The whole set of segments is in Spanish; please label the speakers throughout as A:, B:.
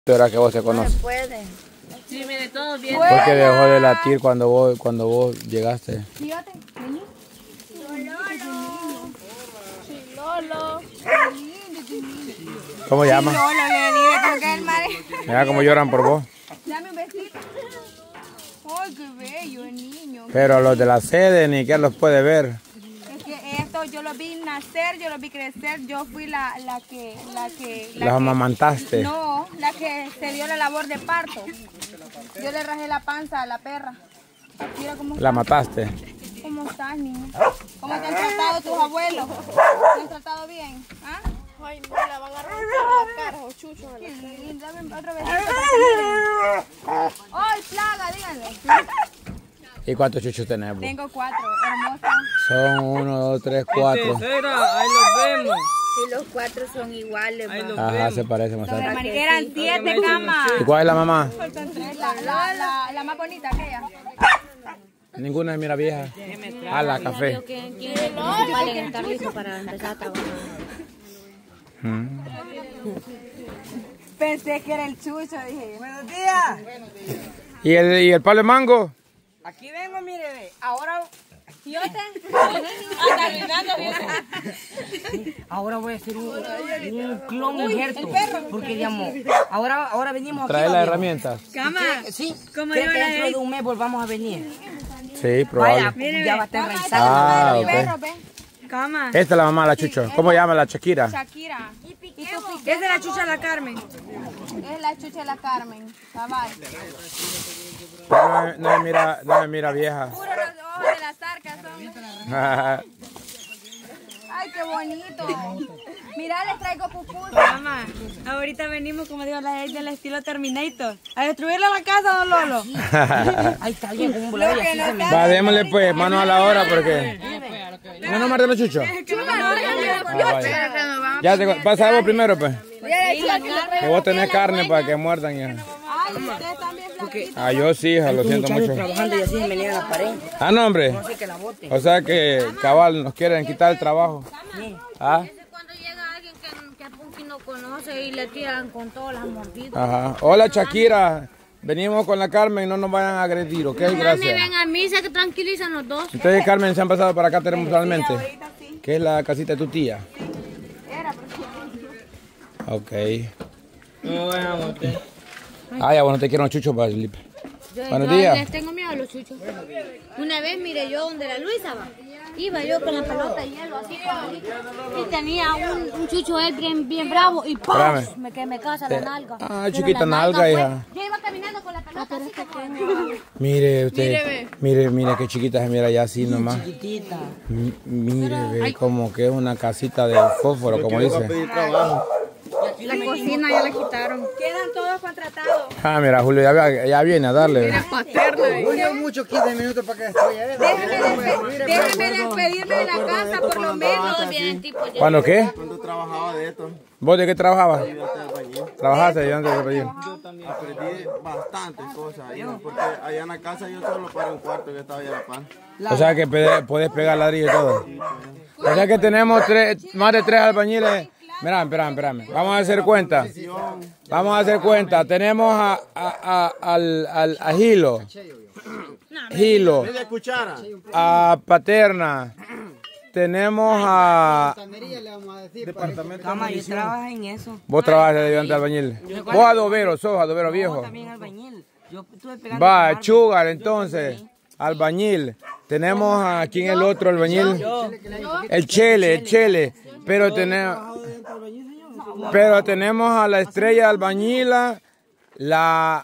A: Era que vos te conoces.
B: No se puede.
C: Sí, mire, todo bien.
A: Porque dejó de latir cuando vos llegaste.
B: Fíjate, vení.
C: Lolo.
A: ¿Cómo llama?
B: Lolo, le dije porque el mar.
A: Mira cómo lloran por vos.
B: Dame un besito. Ay, qué bello el niño.
A: Pero los de la sede ni que los puede ver.
B: Es que esto yo lo vi nacer, yo lo vi crecer. Yo fui la que
A: Las amamantaste.
B: No, la que se dio la labor de parto. Yo le rajé la panza a la perra. Mira cómo
A: La
B: está.
A: mataste.
B: ¿Cómo estás, niña? ¿Cómo te han tratado tus abuelos? ¿Te han tratado bien? ¿Ah?
C: Ay, no, la van a romper la cara, o chucho.
B: Qué lindo, dame otro besito. ¡Ay, plaga, díganle!
A: ¿Y cuántos chuchos tenés vos?
B: Tengo 4, hermosos.
A: Son 1, 2, 3, 4.
D: Ahí los vemos.
C: Y los 4 son iguales,
D: Ahí
C: ma.
D: los
A: Ajá,
D: vemos.
A: se parece bastante.
B: Eran 7 camas.
A: ¿Y cuál es la mamá?
B: La más bonita, aquella.
A: Ninguna es mira vieja. Ah, la café.
C: ¿Quién es el principal en estar listo para empezar a trabajar?
B: Pensé que era el chucho, dije.
D: Buenos días.
A: ¿Y el palo de mango?
D: Aquí vengo, mire, ve. Ahora, ahora voy a hacer un clon injerto. Porque, digamos, ahora venimos aquí.
A: Trae las herramientas.
C: Cama.
D: Sí,
C: ¿Cómo
D: creo
C: iba
D: que
C: la
D: dentro de un mes volvamos a venir.
A: Sí,
D: Vaya,
A: probable.
D: ya va a estar enraizado.
A: Ah, ok.
B: Perro, ve.
C: Cama.
A: Esta es la mamá de la Chucho. ¿Cómo llama la Shakira?
B: Shakira.
C: Es de la chucha la Carmen.
B: Es la chucha de la Carmen. Cabal.
A: No me mira vieja.
B: Puro los ojos de las arcas son. Ay, qué bonito. Mira, les traigo pupusas.
C: Cama. Ahorita venimos, como digo, la del estilo Terminator. A destruirle la casa, don Lolo.
D: Ahí está bien, con un volador y así se me...
A: Va, démosle pues, mano a la hora porque... ¿No nos marten los chuchos? Ya te pasa vos primero pues. Que vos tenés carne para que muerdan ya.
B: Ay, ustedes también flaquitos.
A: Ah, yo sí, hija, lo siento
D: Muchachos
A: mucho.
D: trabajando y así se me niega la pared.
A: Ah, no, hombre.
D: No sé que la bote.
A: O sea que, cabal, nos quieren quitar el trabajo. Ah,
C: Cuando llega alguien que Punky no conoce y le tiran con todas las mordidas.
A: ajá. Hola, Shakira. Venimos con la Carmen, no nos vayan a agredir, ¿ok?
C: Me
A: Gracias.
C: ven a mí, se que tranquilizan los dos.
A: Ustedes, Carmen, se han pasado para acá temporalmente. ¿Qué es la casita de tu tía? Ok. Ah, ya, bueno, te quiero un chucho para el Buenos días.
C: Les tengo miedo a los chuchos. Una vez miré yo donde la Luisa va. Iba yo con la pelota de hielo así y tenía un chucho él bien bravo y ¡pum!
A: Espérame.
C: Que me casa la nalga.
A: Ah,
C: Pero
A: chiquita
C: la
A: nalga,
C: fue-
A: hija.
C: Yo iba caminando con la pelota así como...
A: Mire usted, mire qué chiquita se mira ya así nomás.
D: Chiquitita.
A: Mire, ve como que es una casita de fósforo, como dice.
C: La cocina ya la quitaron.
B: Quedan todos contratados.
A: Ah, mira, Julio ya viene a darle.
D: Julio, mucho 15 minutos para que destruya eso.
B: Déjame despedirme de la casa por lo menos.
C: Todos vienen tipo ya.
A: ¿Cuándo qué?
E: Cuando trabajaba de esto,
A: ¿Vos de qué trabajabas?
E: yo hasta albañil.
A: ¿Trabajaste ayudante de albañil?
E: Aprendí bastantes cosas ahí, porque allá en la casa yo solo para un cuarto que estaba allá a la par.
A: O sea que puedes pegar ladrillo y todo. O sea que tenemos más de 3 albañiles. Mira, espérame. Vamos a hacer cuenta. Tenemos a Gilo,
E: Media cuchara.
A: a Paterna. Tenemos a...
D: Cama, yo trabajo en eso.
A: Vos trabajas de ayudante de albañil. Vos adobero, sos adobero viejo.
D: También albañil. Yo estuve pegando...
A: Va, Chugar, entonces. Albañil. Tenemos a... ¿Quién es el otro albañil? El Chele. Pero tenemos a la estrella albañila, la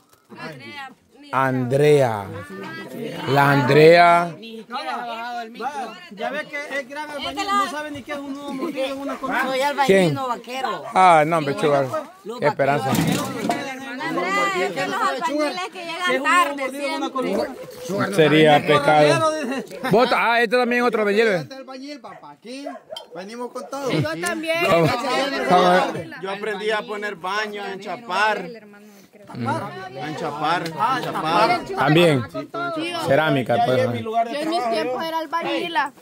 A: Andrea. La Andrea.
E: Ya ves que es gran albañil, no sabe ni qué es un nudo mordido en una comida.
D: Soy albañil,
A: ¿Quién?
D: no vaquero.
A: Ah, no, hombre, Chugar. Qué esperanza.
B: Es que los albañiles que llegan tarde siempre.
A: Sería pecado. Este también es otro albañil.
F: albañil, papá. Aquí venimos con todo.
B: Yo también.
E: Yo aprendí a poner baño, a enchapar. A enchapar.
A: También. Cerámica, pues.
B: Yo en mis tiempos era albañila.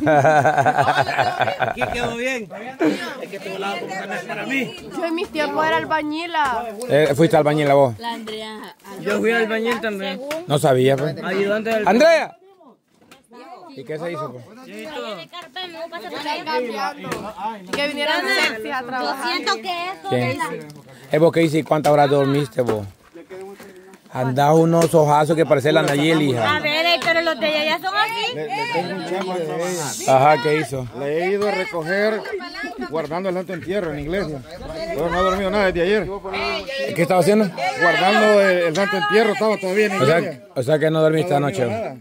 D: Aquí quedó bien. Es que tu lado para mí.
B: Yo en mis tiempos era albañila.
A: ¿Fuiste albañil a vos?
C: La Andrea.
D: Yo fui albañil también.
A: No sabía, pues.
D: Ayudante del...
A: ¡Andrea! ¿Y qué se hizo, pues?
B: Que vinieron sexy a
C: Yo
B: trabajar.
C: siento que eso
A: ¿Quién? ¿Vos qué hice? ¿Cuántas horas dormiste, vos? Andás unos ojazos que parece la Nayeli, hija.
C: A ver, pero los de ella ya son así.
A: Ajá, ¿qué hizo?
G: Le he ido a recoger guardando el santo entierro en la iglesia. Pero no he dormido nada desde ayer.
A: ¿Y qué estaba haciendo?
G: Guardando el santo entierro, estaba todavía en la iglesia.
A: O sea que no dormiste
G: No he dormido
A: anoche.
G: nada.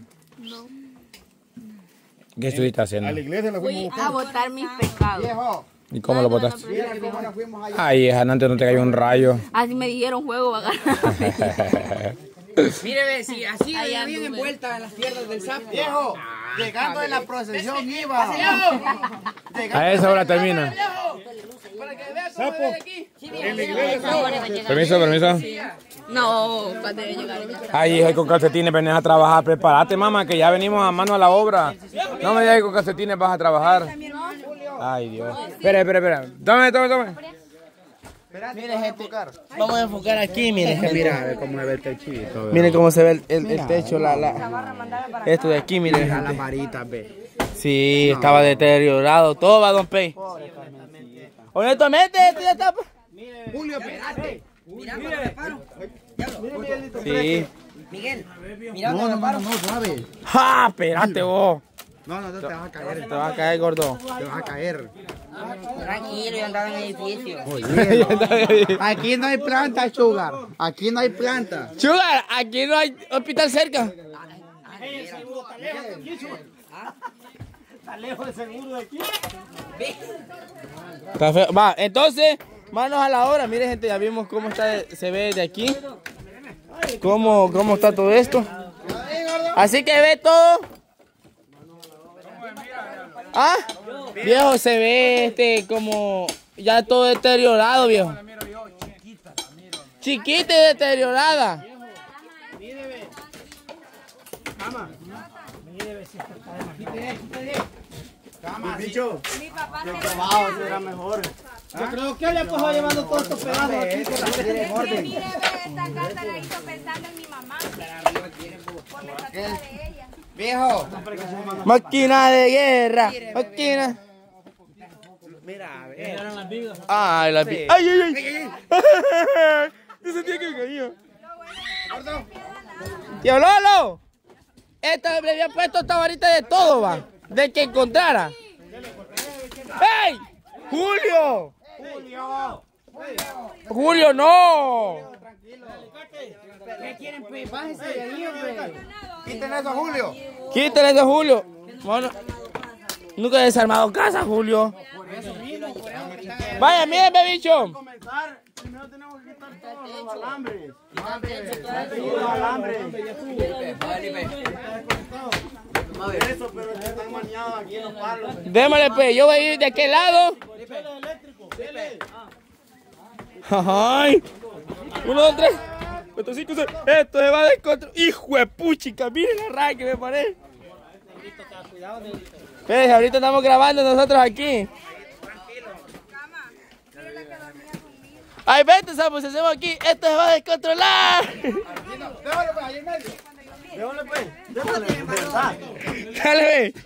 A: ¿Qué estuviste haciendo?
G: A la iglesia la fuimos a buscar.
B: A botar mis pecados.
A: ¿Y cómo lo botaste? Ay, hija, antes no te cayó un rayo.
B: Así me dijeron, juego va a ganar.
D: Mire, ve, si así ella bien envuelta en las piernas del sapo.
F: Viejo, llegando de la procesión iba.
A: A esa hora termina.
D: Para que veas
G: Sapo, en la iglesia.
A: Permiso, permiso.
B: No, cuando debe llegar ella.
A: Ay, hija, con calcetines venís a trabajar. Prepárate, mamá, que ya venimos a mano a la obra. No me digas que con calcetines vas a trabajar. Ay, Dios. Espera. Tome.
D: Mire, gente, vamos a enfocar aquí, miren.
F: Mira, a ver cómo se ve el techito.
D: Miren cómo se ve el techo, esto de aquí, miren.
F: Mira las varitas, ve.
D: Sí, estaba deteriorado. Todo va, don Pey. Honestamente, esto ya está...
F: Julio, espérate.
D: Sí.
F: No, suave.
D: ¡Ja! Espérate vos.
F: No, te vas a caer.
D: Te vas a caer, gordo.
F: Te vas a caer.
D: Tranquilo, yo andaba en el edificio.
F: Aquí no hay planta, Sugar. Aquí no hay planta.
D: Sugar, aquí no hay hospital cerca.
G: Está lejos de seguro de aquí.
D: Está feo. Va, entonces, manos a la obra. Miren, gente, ya vimos cómo está, se ve de aquí. Cómo está todo esto. Así que ve todo. Ah, viejo, se ve como ya todo deteriorado, viejo. Chiquita y deteriorada.
E: Bicho, yo probado, eso era mejor.
F: Yo creo que le pasó llevando todos estos pedazos aquí.
B: Mire, esta carta la hizo pensando en mi mamá. Por la estatura de ella.
F: Viejo.
D: Máquina de guerra. Máquina.
F: Mira,
D: Ay, la vi. ¡Ay! Yo sentía que me caía. Tío Lolo, esta le había puesto esta varita de todo, va. De que encontrara. ¡Ey! ¡Julio! ¡Julio, no!
F: ¿Qué quieren, pues? Bájense de ahí, hombre. Quiten eso, Julio.
D: Quítale de Julio. Bueno, nunca he desarmado casa, Julio. Vaya, míreme, bicho.
E: Comenzar, primero tenemos que quitar todos los alambres. Los alambres. Eso, pero es que están maniados aquí en los palos.
D: Démosle, pues. Yo voy a ir de aquel lado. Ay. 1, 2, 3. 4, 5, 6. Esto se va a descontrolar. Hijo de puchica. Miren la raya que me parece. Pues ahorita estamos grabando nosotros aquí. Ay, vete, Sapo, si hacemos aquí, esto se va a descontrolar.
E: Déjale pues, déjale, de verdad.
D: Dale, ve.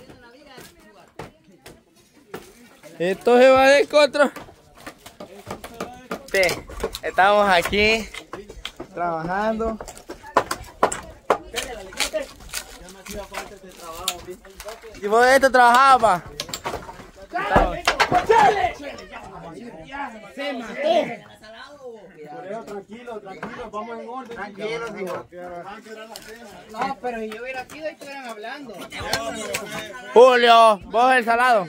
D: Esto se va a descontrolar. Sí, estamos aquí trabajando. ¿Y vos de esto trabajabas? Se mató.
E: Tranquilo, vamos en orden.
F: Tranquilo, hijo.
D: No, pero si yo hubiera sido, estuvieran hablando. Julio, vos el salado.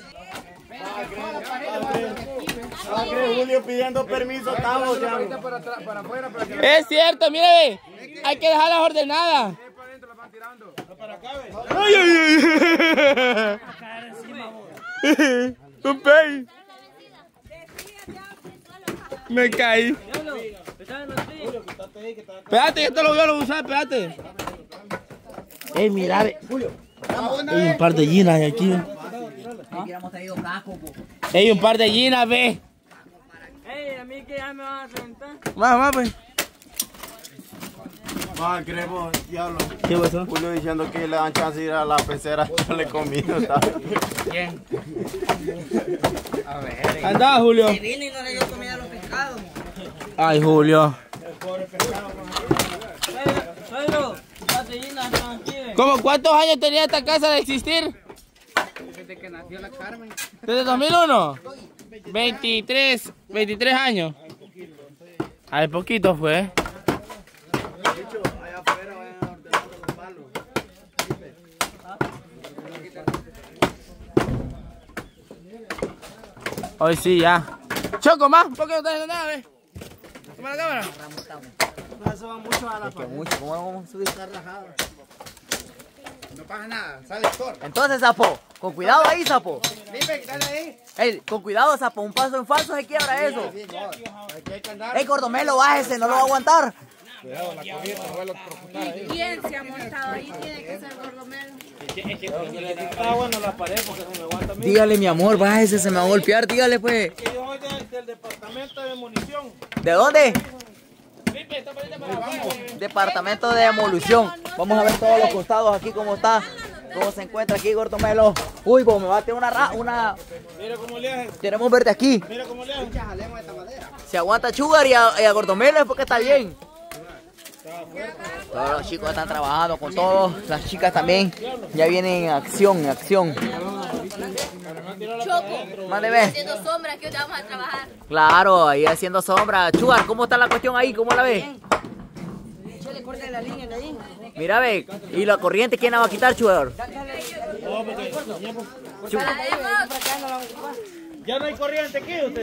E: Julio pidiendo permiso, estamos ya.
D: Es cierto, mire, hay que dejarlas ordenadas. ¡Ay, ay, ay! ¡Un pey! Me caí. Espérate, esto lo voy a usar, espérate. Ey, mira, ve. Hay un par de gallinas aquí. Ey, un par de gallinas, ve.
H: Ey, a mí que ya me van a reventar.
D: Más, pues.
E: Más, queremos, diablo.
D: ¿Qué pasó?
E: Julio diciendo que le dan chance de ir a la pecera. Yo le he comido, ¿sabes?
H: Bien.
D: Anda, Julio.
H: Se vino y no le dio comida a los pescados.
D: Ay, Julio.
H: Suegro, las gallinas están aquí.
D: ¿Cómo cuántos años tenía esta casa de existir?
H: Desde que nació la Carmen.
D: ¿Desde 2001? 23 años. Hace poquito fue. Hoy sí, ya. Choco, más, ¿por qué no estás haciendo nada, ve? Toma la cámara.
F: ¿Cómo vamos a subir?
G: No pasa nada, sale Thor.
F: Entonces, sapo, con cuidado ahí, sapo.
G: Dime, dale ahí.
F: Ey, con cuidado, sapo, un paso en falso se quiebra eso. Ey, Gordomelo, bájese, no lo va a aguantar.
G: Cuidado, la corriente no va a electrocutar ahí.
B: ¿Quién se ha montado ahí? Tiene que ser Gordomelo.
D: Está bueno la pared porque se me aguanta a mí.
F: Dígale, mi amor, bájese, se me va a golpear, dígale, pues.
D: Que yo soy del departamento de munición.
F: ¿De dónde?
D: Pipe, esta pared para abajo.
F: Departamento de demolición. Vamos a ver todos los costados aquí, cómo está. Cómo se encuentra aquí, Gordomelo. Uy, pues me bate una...
D: Mira cómo le hace.
F: Tenemos verde aquí.
D: Mira cómo le hace.
F: Si aguanta a Sugar y a Gordomelo es porque está bien. Todos los chicos están trabajando con todos. Las chicas también ya vienen en acción, en acción.
B: Choco,
F: Mándeme.
B: haciendo sombra, que hoy vamos a trabajar.
F: Claro, ahí haciendo sombra. Sugar, ¿cómo está la cuestión ahí? ¿Cómo la ves?
H: Yo le corté la línea de ahí.
F: Mira, ve. ¿Y la corriente quién la va a quitar, Sugar?
D: Ya no hay corriente aquí, usted.